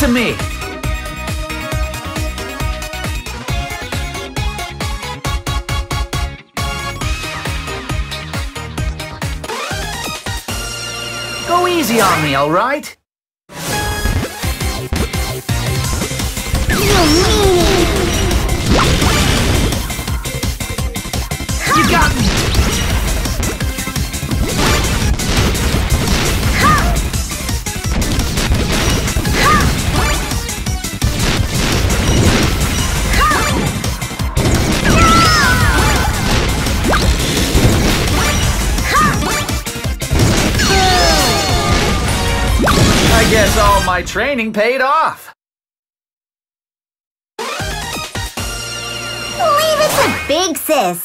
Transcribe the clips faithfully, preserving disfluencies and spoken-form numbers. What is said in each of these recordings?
to me. Go easy on me, all right? You got me! I guess all my training paid off. Leave it to Big Sis.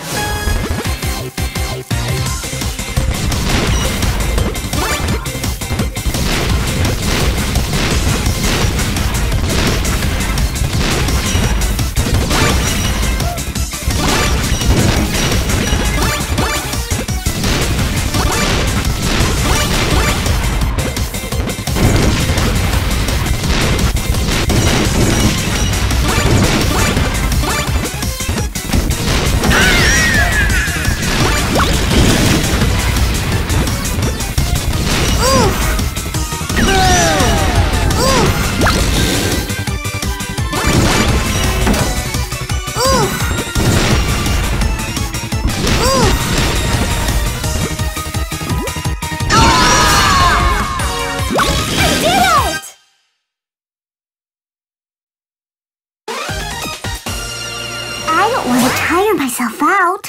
I don't want to tire myself out.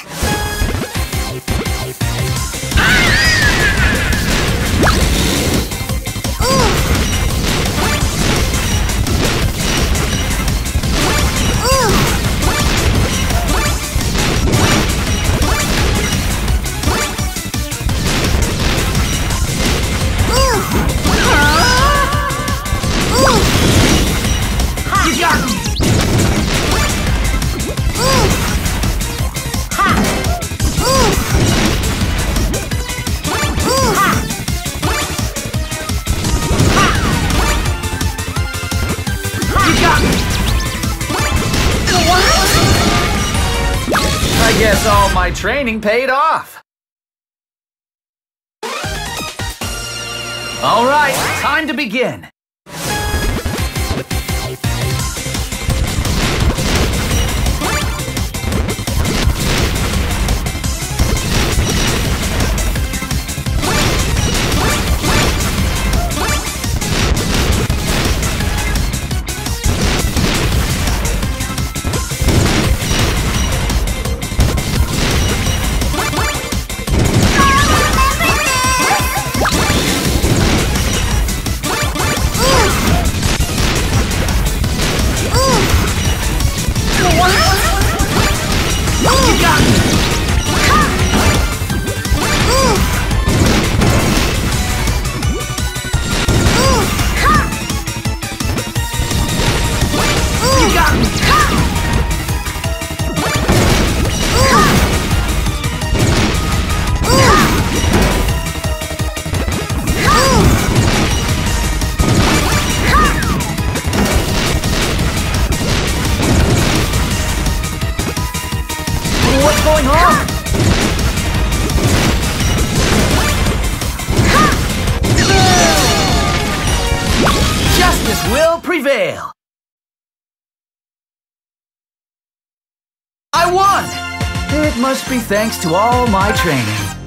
You got me! I guess all my training paid off. All right, time to begin. What's going on? Justice will prevail. I won! It must be thanks to all my training.